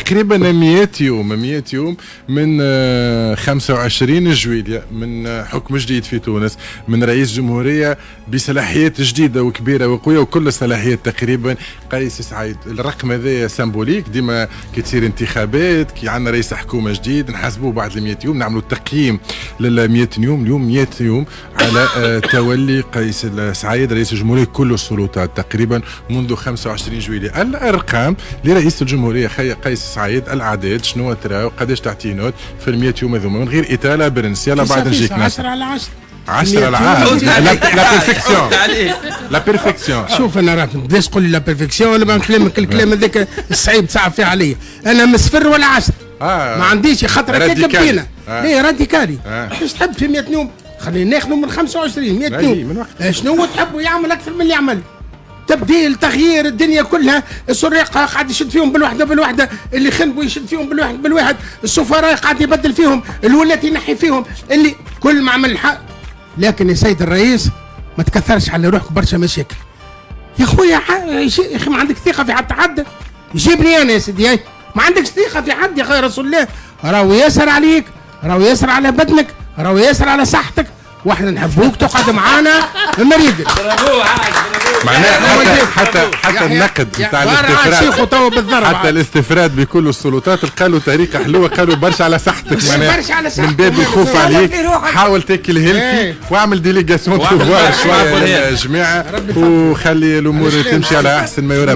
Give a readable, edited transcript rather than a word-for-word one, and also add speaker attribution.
Speaker 1: تقريبا 100 يوم 100 يوم من 25 جويلية من حكم جديد في تونس من رئيس جمهورية بصلاحيات جديدة وكبيرة وقوية وكل الصلاحيات تقريبا. قيس سعيد الرقم هذا سامبوليك، ديما كي تصير انتخابات كي عندنا رئيس حكومة جديد نحاسبوه بعد 100 يوم، نعملوا تقييم لل 100 يوم. اليوم 100 يوم على تولي قيس سعيد رئيس الجمهورية كل السلطات تقريبا منذ 25 جويلية. الأرقام لرئيس الجمهورية قيس سعيد، الأعداد شنو تراو قداش تعطي نوت في ال 100 يوم هذوما من غير إطالة برنس. يلا بعد نجيك ناس
Speaker 2: 10 على 10
Speaker 1: 10 على 10 لا بيرفكسيون لا بيرفكسيون.
Speaker 2: شوف انا راك بداش تقول لي لا بيرفكسيون ولا نكلمك الكلام هذاك الصعيب تصعب فيه عليا. انا من صفر ولا 10 ما عنديش خاطر هكاك بدينا. ليه راديكالي باش تحب في 100 يوم خلينا ناخذوا من 25 100 يوم. شنو تحبوا يعمل اكثر من اللي يعمل؟ تبديل تغيير الدنيا كلها. السراقه قاعد يشد فيهم بالوحده اللي خنبوا يشد فيهم بالواحد السفراء قاعد يبدل فيهم، الولات ينحي فيهم، اللي كل ما عمل الحق. لكن يا سيد الرئيس ما تكثرش على روحك برشا مشاكل يا خويا. يا اخي ما عندك ثقه في حد جيبني انا يا سيدي. ما عندكش ثقه في حد يا خير رسول الله. راهو ياسر عليك، راهو ياسر على بدنك، راهو ياسر على صحتك. واحنا نحبوك تقعد معانا مريض.
Speaker 1: معناها حتى النقد نتاع الاستفراد، حتى الاستفراد بكل السلطات قالوا طريقه حلوه، قالوا برشا على صحتك معناها من باب الخوف عليك. حاول تاكل هيلثي واعمل ديليغاسيون بوفوار شويه للجماعه وخلي الامور تمشي على احسن ما يرام.